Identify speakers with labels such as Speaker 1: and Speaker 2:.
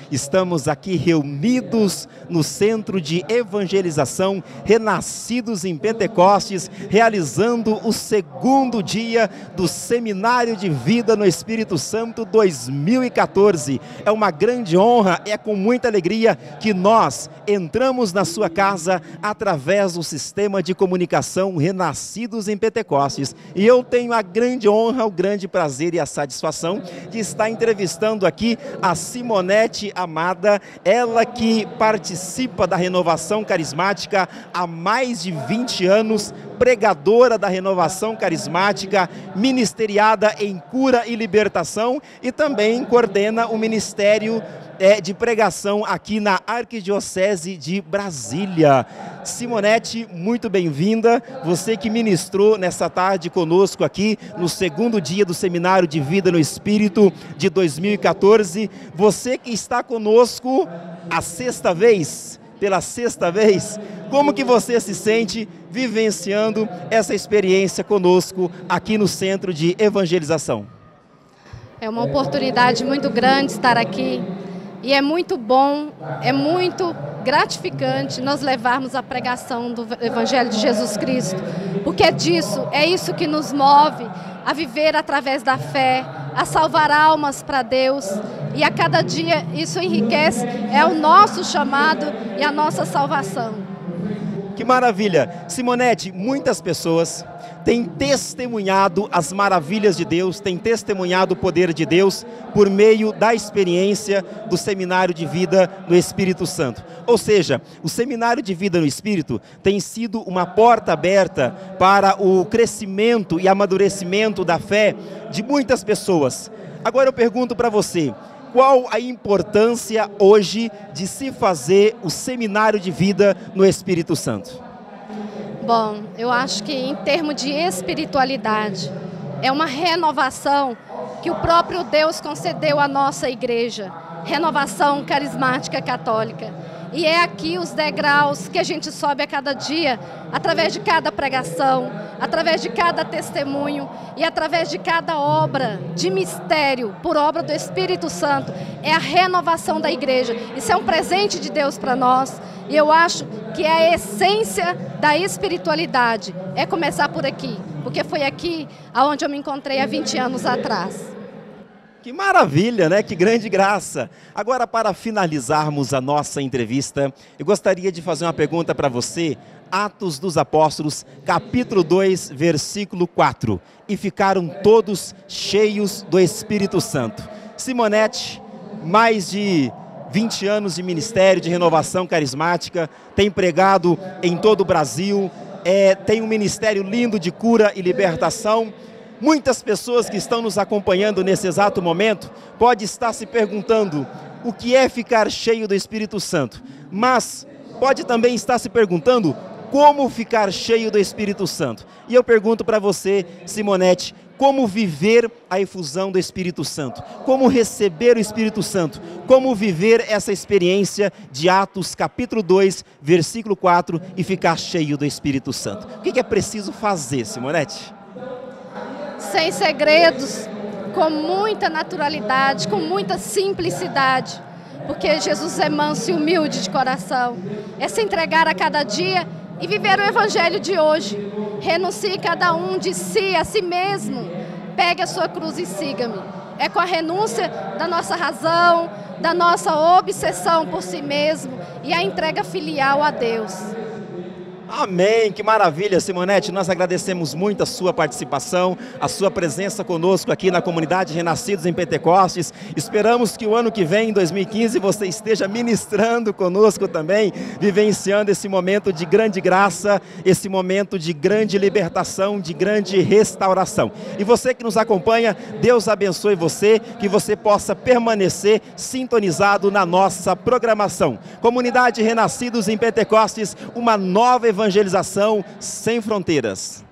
Speaker 1: Estamos aqui reunidos no Centro de Evangelização Renascidos em Pentecostes, realizando o segundo dia do Seminário de Vida no Espírito Santo 2014. É uma grande honra, é com muita alegria que nós entramos na sua casa através do sistema de comunicação Renascidos em Pentecostes. E eu tenho a grande honra, o grande prazer e a satisfação de estar entrevistando aqui a Simonete Amada, ela que participa da renovação carismática há mais de 20 anos, pregadora da renovação carismática, ministeriada em cura e libertação e também coordena o ministério de pregação aqui na Arquidiocese de Brasília. Simonete, muito bem-vinda, você que ministrou nessa tarde conosco aqui no segundo dia do Seminário de Vida no Espírito de 2014, você que está conosco pela sexta vez, como que você se sente vivenciando essa experiência conosco aqui no Centro de Evangelização?
Speaker 2: É uma oportunidade muito grande estar aqui. E é muito bom, é muito gratificante nós levarmos a pregação do Evangelho de Jesus Cristo, porque é isso que nos move a viver através da fé, a salvar almas para Deus, e a cada dia isso enriquece, é o nosso chamado e a nossa salvação.
Speaker 1: Que maravilha! Simonete, muitas pessoas têm testemunhado as maravilhas de Deus, têm testemunhado o poder de Deus por meio da experiência do Seminário de Vida no Espírito Santo. Ou seja, o Seminário de Vida no Espírito tem sido uma porta aberta para o crescimento e amadurecimento da fé de muitas pessoas. Agora eu pergunto para você, qual a importância hoje de se fazer o Seminário de Vida no Espírito Santo?
Speaker 2: Bom, eu acho que em termos de espiritualidade, é uma renovação que o próprio Deus concedeu à nossa igreja, renovação carismática católica. E é aqui os degraus que a gente sobe a cada dia, através de cada pregação, através de cada testemunho e através de cada obra de mistério, por obra do Espírito Santo. É a renovação da igreja. Isso é um presente de Deus para nós. E eu acho que a essência da espiritualidade é começar por aqui, porque foi aqui onde eu me encontrei há 20 anos atrás.
Speaker 1: Que maravilha, né? Que grande graça. Agora, para finalizarmos a nossa entrevista, eu gostaria de fazer uma pergunta para você. Atos dos Apóstolos, capítulo 2, versículo 4. E ficaram todos cheios do Espírito Santo. Simonete, mais de 20 anos de ministério de renovação carismática, tem pregado em todo o Brasil, tem um ministério lindo de cura e libertação. Muitas pessoas que estão nos acompanhando nesse exato momento podem estar se perguntando o que é ficar cheio do Espírito Santo, mas pode também estar se perguntando como ficar cheio do Espírito Santo. E eu pergunto para você, Simonete, como viver a efusão do Espírito Santo, como receber o Espírito Santo, como viver essa experiência de Atos capítulo 2, versículo 4 e ficar cheio do Espírito Santo. O que é preciso fazer, Simonete?
Speaker 2: Sem segredos, com muita naturalidade, com muita simplicidade, porque Jesus é manso e humilde de coração. É se entregar a cada dia e viver o Evangelho de hoje. Renuncie cada um de si, a si mesmo. Pegue a sua cruz e siga-me. É com a renúncia da nossa razão, da nossa obsessão por si mesmo e a entrega filial a Deus.
Speaker 1: Amém, que maravilha, Simonete, nós agradecemos muito a sua participação, a sua presença conosco aqui na comunidade Renascidos em Pentecostes. Esperamos que o ano que vem, em 2015, você esteja ministrando conosco também, vivenciando esse momento de grande graça, esse momento de grande libertação, de grande restauração. E você que nos acompanha, Deus abençoe você, que você possa permanecer sintonizado na nossa programação. Comunidade Renascidos em Pentecostes, uma nova evangelização sem fronteiras.